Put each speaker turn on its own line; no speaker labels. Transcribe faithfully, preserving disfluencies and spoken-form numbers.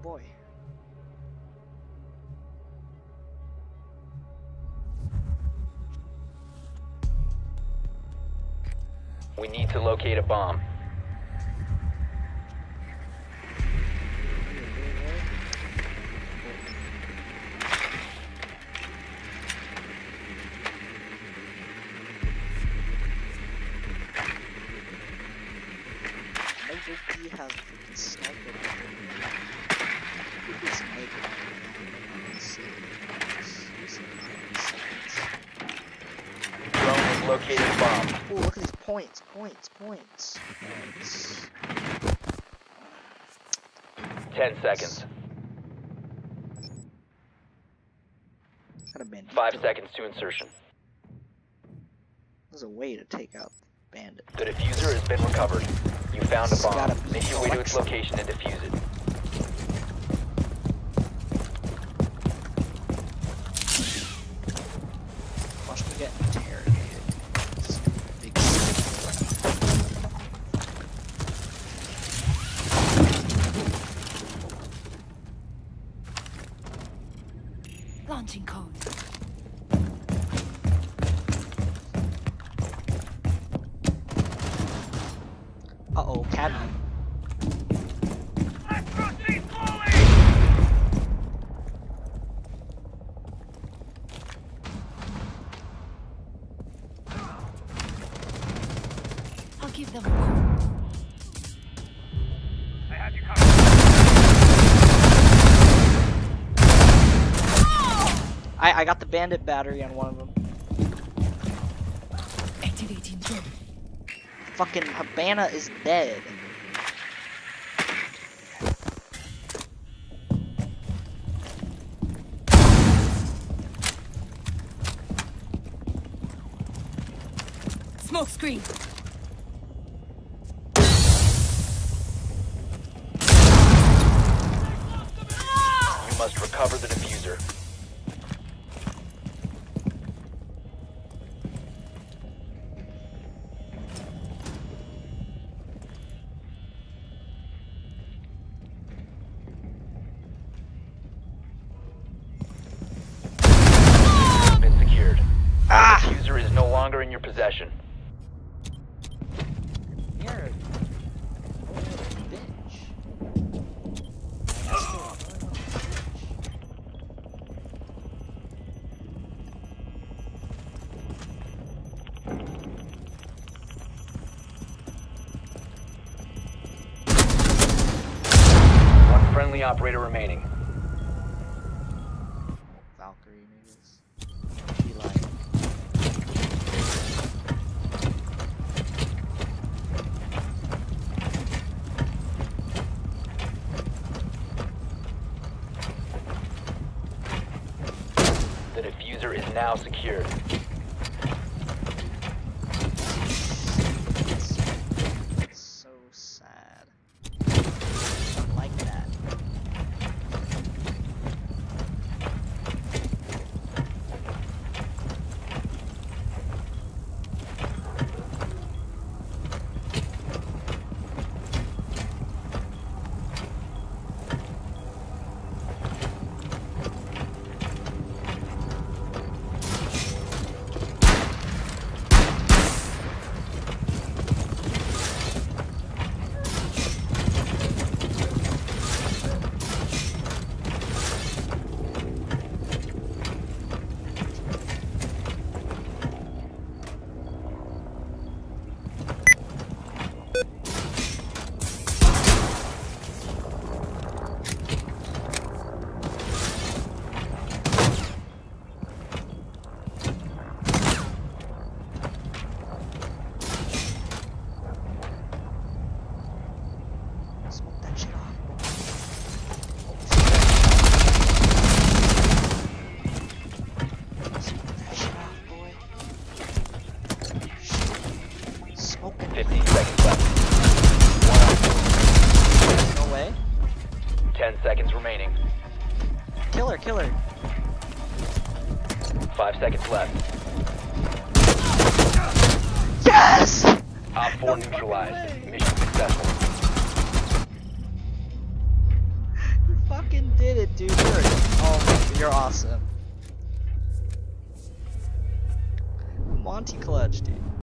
boy.
We need to locate a bomb.
Maybe he has freaking sniper. He's sniper.
Drone has located a bomb.
Oh, look at these points, points, points. points.
Ten seconds.
Got a bandit.
Five seconds to insertion.
There's a way to take out the bandit.
The diffuser has been recovered. You found a
It's gotta
bomb.
be
Make your way to its
selection.
location and defuse it.
Watch me get interrogated. This big
Launching code.
Uh-oh, Cadman.
Let's proceed slowly!
I'll give them a call.
I have you covered.
I, I got the bandit battery on one of them.
Activating drone.
Fucking Habana is dead.
Smoke screen.
You must recover the diffuser. Been secured.
Ah!
The diffuser is no longer in your possession.
You're a bitch.
One friendly operator remaining.
Valkyrie niggas. Be like.
The diffuser is now secured.
It's so sad. I don't like that. Smoke that shit off. Smoke that shit off, boy. Shit. Smoking.
Fifteen seconds left. One
No way.
op- Ten seconds remaining.
Killer, killer.
Five seconds left.
Yes!
Op four neutralized. Mission successful.
Fuck. dude, you're oh, you're awesome. Monty Clutch, dude.